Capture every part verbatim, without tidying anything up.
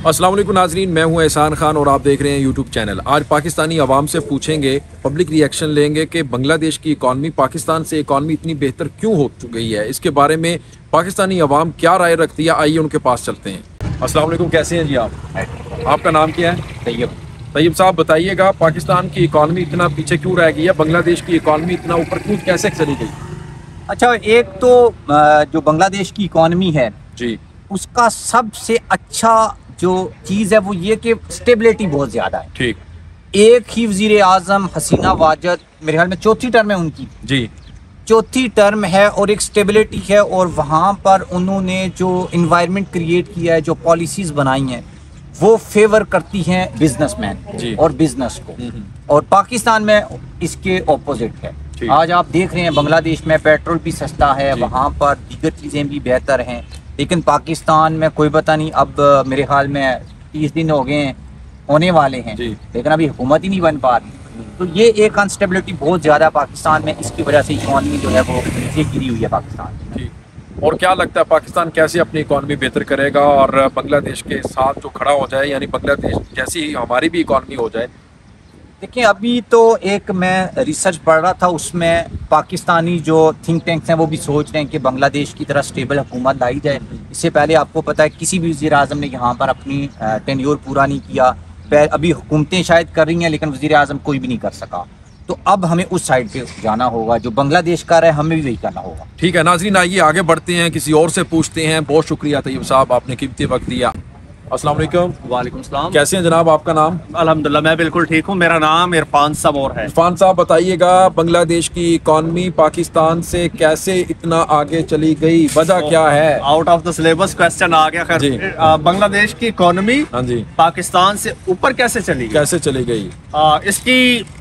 अस्सलाम वालेकुम नाजरीन, मैं हूं एहसान खान और आप देख रहे हैं यूट्यूब चैनल। आज पाकिस्तानी अवाम से पूछेंगे, पब्लिक रिएक्शन लेंगे कि बांग्लादेश की इकॉनमी पाकिस्तान से इकॉनमी इतनी बेहतर क्यों हो चुकी है। इसके बारे में पाकिस्तानी अवाम क्या राय रखती है, आइए उनके पास चलते हैं। अस्सलाम वालेकुम, कैसे हैं जी आप? आपका नाम क्या है? तैयब। तैयब साहब, बताइएगा पाकिस्तान की इकॉनमी इतना पीछे क्यों रह गई है, बांग्लादेश की इकॉनमी इतना ऊपर क्यों कैसे चली गई? अच्छा, एक तो जो बांग्लादेश की इकॉनमी है जी, उसका सबसे अच्छा जो चीज़ है वो ये कि स्टेबिलिटी बहुत ज़्यादा है। ठीक। एक ही वज़ीर आज़म हसीना वाजद, मेरे ख्याल में चौथी टर्म है उनकी जी, चौथी टर्म है और एक स्टेबिलिटी है, और वहाँ पर उन्होंने जो इन्वायरमेंट क्रिएट किया है, जो पॉलिसीज़ बनाई हैं, वो फेवर करती हैं बिजनेसमैन और बिजनेस को। और पाकिस्तान में इसके ऑपोजिट है। आज आप देख रहे हैं बांग्लादेश में पेट्रोल भी सस्ता है, वहाँ पर दीगर चीज़ें भी बेहतर हैं, लेकिन पाकिस्तान में कोई पता नहीं, अब मेरे ख्याल में तीस दिन हो गए होने वाले हैं, लेकिन अभी हुकूमत ही नहीं बन पा रही। तो ये एक अनस्टेबिलिटी बहुत ज़्यादा पाकिस्तान में, इसकी वजह से इकॉनमी जो है वो नीचे गिरी हुई है पाकिस्तान में। और क्या लगता है पाकिस्तान कैसे अपनी इकॉनमी बेहतर करेगा और बांग्लादेश के साथ जो खड़ा हो जाए, यानी बांग्लादेश जैसी हमारी भी इकॉनमी हो जाए? देखिए, अभी तो एक मैं रिसर्च पढ़ रहा था, उसमें पाकिस्तानी जो थिंक टैंक्स हैं वो भी सोच रहे हैं कि बांग्लादेश की तरह स्टेबल हुकूमत लाई जाए। इससे पहले आपको पता है किसी भी वज़ीर आज़म ने यहाँ पर अपनी टेन्योर पूरा नहीं किया। अभी हुकूमतें शायद कर रही हैं, लेकिन वज़ीर आज़म कोई भी नहीं कर सका। तो अब हमें उस साइड पे जाना होगा, जो बांग्लादेश कर रहा है हमें भी वही करना होगा। ठीक है नाज़रीन, आइए आगे बढ़ते हैं, किसी और से पूछते हैं। बहुत शुक्रिया तैयब साहब, आपने कीमती वक्त दिया। अस्सलाम वालेकुम। वालेकुम सलाम। कैसे हैं जनाब, आपका नाम? अल्हम्दुलिल्लाह, मैं बिल्कुल ठीक हूँ। मेरा नाम इरफान सबोर है। इरफान साहब, बताइएगा बांग्लादेश की इकॉनमी पाकिस्तान से कैसे इतना आगे चली गई, वजह so, क्या है? Out of the syllabus question आ गया। खैर, बांग्लादेश की इकॉनमी हाँ जी पाकिस्तान से ऊपर कैसे चली गई? कैसे चली गई? आ, इसकी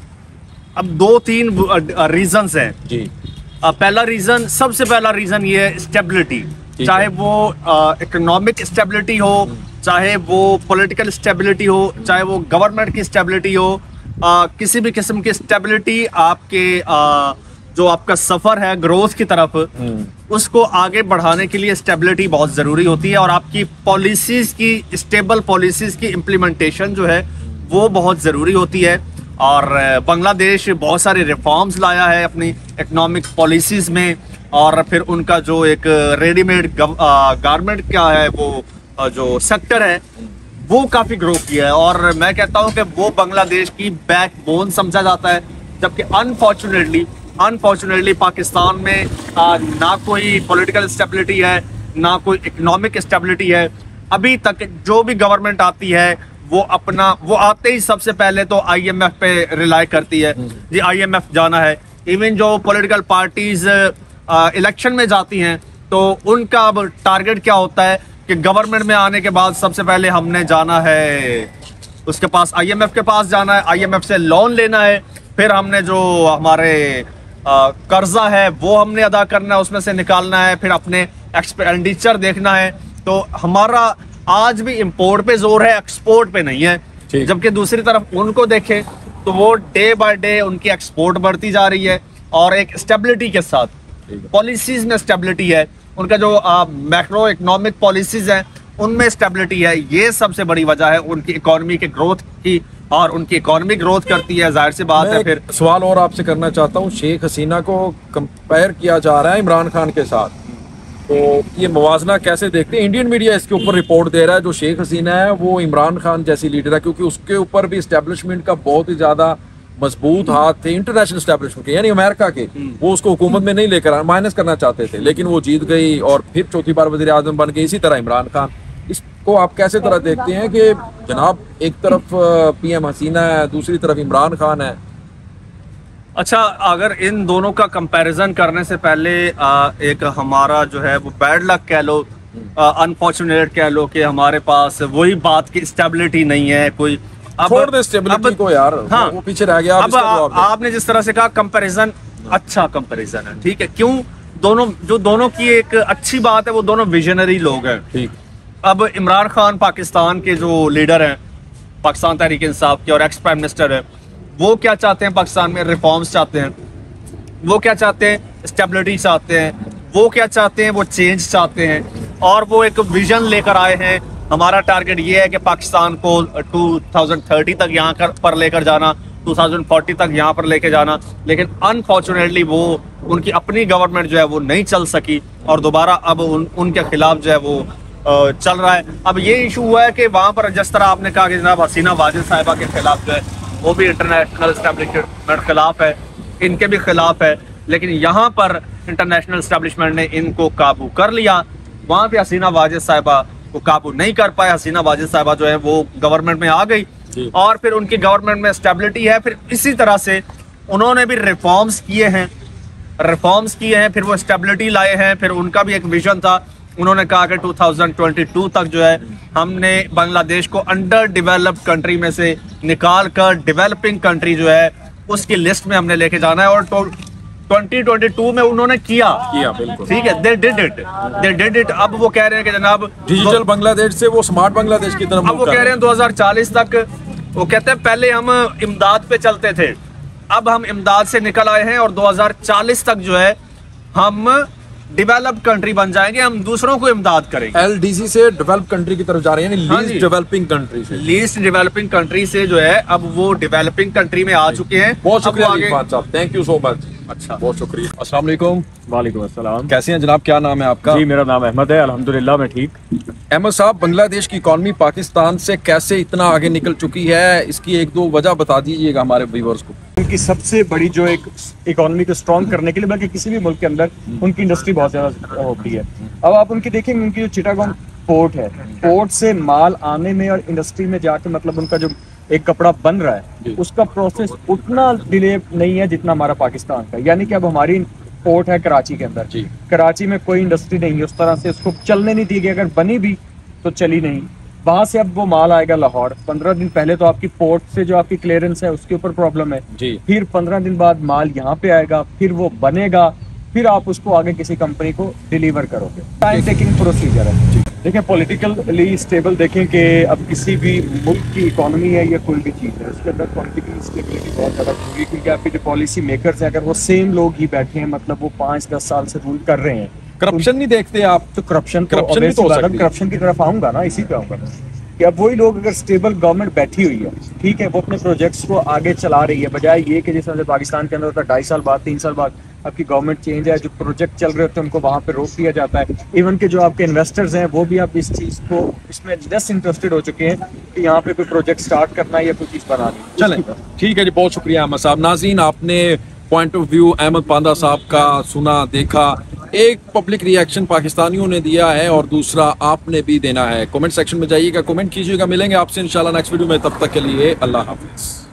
अब दो तीन रीजंस हैं जी। आ, पहला रीजन, सबसे पहला रीजन ये है स्टेबिलिटी। चाहे वो इकोनॉमिक स्टेबिलिटी हो, चाहे वो पॉलिटिकल स्टेबिलिटी हो, चाहे वो गवर्नमेंट की स्टेबिलिटी हो, आ, किसी भी किस्म की स्टेबिलिटी आपके आ, जो आपका सफर है ग्रोथ की तरफ, उसको आगे बढ़ाने के लिए स्टेबिलिटी बहुत ज़रूरी होती है। और आपकी पॉलिसीज़ की, स्टेबल पॉलिसीज़ की इम्प्लीमेंटेशन जो है वो बहुत ज़रूरी होती है। और बांग्लादेश बहुत सारे रिफॉर्म्स लाया है अपनी इकोनॉमिक पॉलिसीज़ में, और फिर उनका जो एक रेडीमेड गारमेंट क्या है, वो जो सेक्टर है वो काफ़ी ग्रो किया है। और मैं कहता हूँ कि वो बांग्लादेश की बैकबोन समझा जाता है, जबकि अनफॉर्चुनेटली अनफॉर्चुनेटली पाकिस्तान में आ, ना कोई पॉलिटिकल स्टेबिलिटी है, ना कोई इकोनॉमिक स्टेबिलिटी है। अभी तक जो भी गवर्नमेंट आती है वो अपना वो आते ही सबसे पहले तो आईएमएफ पे रिलाई करती है जी, आईएमएफ जाना है। इवन जो पॉलिटिकल पार्टीज इलेक्शन में जाती हैं तो उनका अब टारगेट क्या होता है कि गवर्नमेंट में आने के बाद सबसे पहले हमने जाना है उसके पास, आईएमएफ के पास जाना है, आईएमएफ से लोन लेना है, फिर हमने जो हमारे आ, कर्जा है वो हमने अदा करना है, उसमें से निकालना है, फिर अपने एक्सपेंडिचर देखना है। तो हमारा आज भी इंपोर्ट पे जोर है, एक्सपोर्ट पे नहीं है। जबकि दूसरी तरफ उनको देखें तो वो डे बाय डे उनकी एक्सपोर्ट बढ़ती जा रही है, और एक स्टेबिलिटी के साथ पॉलिसीज में स्टेबिलिटी है, उनका जो मैक्रो इकोनॉमिक पॉलिसीज हैं उनमें स्टेबिलिटी है। ये सबसे बड़ी वजह है उनकी इकोनॉमी के ग्रोथ की, और उनकी इकोनॉमी ग्रोथ करती है, जाहिर सी बात है। फिर सवाल और आपसे करना चाहता हूँ, शेख हसीना को कंपेयर किया जा रहा है इमरान खान के साथ, तो ये मुवाजना कैसे देखते हैं? इंडियन मीडिया इसके ऊपर रिपोर्ट दे रहा है जो शेख हसीना है वो इमरान खान जैसी लीडर है, क्योंकि उसके ऊपर भी इस्टेब्लिशमेंट का बहुत ही ज्यादा मजबूत हाथ थे, इंटरनेशनल इस्टेब्लिशमेंट के, यानी अमेरिका के। वो उसको हुकूमत में नहीं लेकर माइनस करना चाहते थे, लेकिन वो जीत गई और फिर चौथी बार वजीर आजम बन गई। इसी तरह इमरान खान, इसको आप कैसे तरह देखते हैं कि जनाब एक तरफ पीएम हसीना है, दूसरी तरफ इमरान खान है? अच्छा, अगर इन दोनों का कंपैरिजन करने से पहले आ, एक हमारा जो है वो बैड लक कह लो, अनफॉर्चुनेट कह लो कि हमारे पास वही बात की स्टेबिलिटी नहीं है कोई। अब छोड़ दे स्टेबिलिटी को यार, हाँ, वो पीछे रह गया। अब आ, आपने जिस तरह से कहा कंपैरिजन अच्छा कंपैरिजन है, ठीक है। क्यों? दोनों जो दोनों की एक अच्छी बात है, वो दोनों विजनरी लोग हैं, ठीक। अब इमरान खान पाकिस्तान के जो लीडर हैं, पाकिस्तान तहरीक इंसाफ के, और एक्स प्राइम मिनिस्टर है, वो क्या चाहते हैं? पाकिस्तान में रिफॉर्म्स चाहते हैं, वो क्या चाहते हैं? स्टेबिलिटी चाहते हैं, वो क्या चाहते हैं? वो चेंज चाहते हैं, और वो एक विजन लेकर आए हैं हमारा टारगेट ये है कि पाकिस्तान को टू थाउजेंड थर्टी तक यहाँ कर पर लेकर जाना, टू थाउजेंड फोर्टी तक यहाँ पर लेके जाना, लेकिन अनफॉर्चुनेटली वो उनकी अपनी गवर्नमेंट जो है वो नहीं चल सकी और दोबारा अब उन उनके खिलाफ जो है वो चल रहा है। अब ये इशू हुआ है कि वहाँ पर जिस तरह आपने कहा कि जनाब हसीना वाजिद साहिबा के खिलाफ जो है वो भी इंटरनेशनल एस्टेब्लिशमेंट खिलाफ है, इनके भी खिलाफ है, लेकिन यहाँ पर इंटरनेशनल एस्टेब्लिशमेंट ने इनको काबू कर लिया। वहाँ पे हसीना वाजिद साहिबा को काबू नहीं कर पाए। हसीना वाजिद साहिबा जो है वो गवर्नमेंट में आ गई और फिर उनकी गवर्नमेंट में स्टेबिलिटी है। फिर इसी तरह से उन्होंने भी रिफॉर्म्स किए हैं रिफॉर्म्स किए हैं फिर वो स्टेबिलिटी लाए हैं। फिर उनका भी एक विजन था, उन्होंने कहा कि टू थाउजेंड ट्वेंटी टू तक जो है हमने बांग्लादेश को अंडर डेवलप्ड कंट्री में से निकाल कर डेवलपिंग कंट्री जो है उसकी लिस्ट में हमने लेके जाना है। और ट्वेंटी ट्वेंटी टू में उन्होंने किया किया बिल्कुल ठीक है, they did it they did it. अब वो कह रहे हैं कि जनाब डिजिटल बांग्लादेश से वो स्मार्ट बांग्लादेश की तरफ अब वो कह रहे हैं दो हज़ार चालीस तक, वो कहते हैं पहले हम इमदाद पे चलते थे, अब हम इमदाद से निकल आए हैं और दो हज़ार चालीस तक जो है हम डेवलप्ड कंट्री बन जाएंगे, हम दूसरों को इमदाद करेंगे। एलडीसी से डेवलप कंट्री की तरफ जा रहे हैं, यानी हाँ लीस्ट जी। डेवलपिंग कंट्री से लीस्ट डेवलपिंग कंट्री से जो है अब वो डेवलपिंग कंट्री में आ चुके हैं। बहुत अब वो शुक्रिया आगे- इरफान साहब, थैंक यू सो मच। अच्छा बहुत शुक्रिया। अस्सलाम वालेकुम, वालेकुम अस्सलाम। कैसे हैं जनाब, क्या नाम है आपका? जी मेरा नाम अहमद है, अल्हम्दुलिल्लाह मैं ठीक। अहमद साहब, बांग्लादेश की इकॉनमी पाकिस्तान से कैसे इतना आगे निकल चुकी है, इसकी एक दो वजह बता दीजिएगा हमारे व्यूअर्स को। उनकी सबसे बड़ी जो एक इकोनॉमी को स्ट्रॉन्ग करने के लिए, बल्कि किसी भी मुल्क के अंदर उनकी इंडस्ट्री बहुत ज्यादा होती है। अब आप उनकी देखेंगे, उनकी जो चिटागोंग पोर्ट है, पोर्ट से माल आने में और इंडस्ट्री में जाके मतलब उनका जो एक कपड़ा बन रहा है उसका प्रोसेस उतना डिले नहीं है जितना हमारा पाकिस्तान का। यानी कि अब हमारी पोर्ट है कराची के अंदर, कराची में कोई इंडस्ट्री नहीं है उस तरह से, उसको चलने नहीं दी गई, अगर बनी भी तो चली नहीं। वहां से अब वो माल आएगा लाहौर, पंद्रह दिन पहले तो आपकी पोर्ट से जो आपकी क्लियरेंस है उसके ऊपर प्रॉब्लम है जी। फिर पंद्रह दिन बाद माल यहाँ पे आएगा, फिर वो बनेगा, फिर आप उसको आगे किसी कंपनी को डिलीवर करोगे। टाइम टेकिंग प्रोसीजर है। देखें पॉलिटिकली स्टेबल, देखें कि अब किसी भी मुल्क की इकोनॉमी है या कोई भी चीज़ है उसके अंदर पॉलिटिकल स्टेबिलिटी बहुत ज़्यादा जरूरी है, क्योंकि आपके जो पॉलिसी मेकर्स हैं अगर वो सेम लोग ही बैठे हैं, मतलब वो पाँच दस साल से रूल कर रहे हैं, करप्शन नहीं देखते आप? तो करप्शन करप्शन भी तो हो सकती है। करप्शन की तरफ आऊंगा ना, इसी पे आऊंगा कि अब वही लोग, अगर स्टेबल गवर्नमेंट बैठी हुई है ठीक है, वो अपने प्रोजेक्ट्स को आगे चला रही है, बजाय ये कि जिस तरह से पाकिस्तान के अंदर होता है ढाई साल बाद तीन साल बाद आपकी गवर्नमेंट चेंज है, जो प्रोजेक्ट चल रहे होते हैं उनको वहाँ पे रोक दिया जाता है। इवन के जो आपके इन्वेस्टर्स हैं वो भी अब इस चीज़ को इसमें लेस इंटरेस्टेड हो चुके हैं कि यहाँ पे कोई प्रोजेक्ट स्टार्ट करना है या कोई चीज़ बनानी। चलें, ठीक है जी, बहुत शुक्रिया अहमद साहब। नाज़रीन, आपने पॉइंट ऑफ व्यू अहमद पांदा साहब का सुना, देखा। एक पब्लिक रिएक्शन पाकिस्तानियों ने दिया है और दूसरा आपने भी देना है। कमेंट सेक्शन में जाइएगा, कमेंट कीजिएगा। मिलेंगे आपसे इंशाल्लाह नेक्स्ट वीडियो में, तब तक के लिए अल्लाह हाफिज।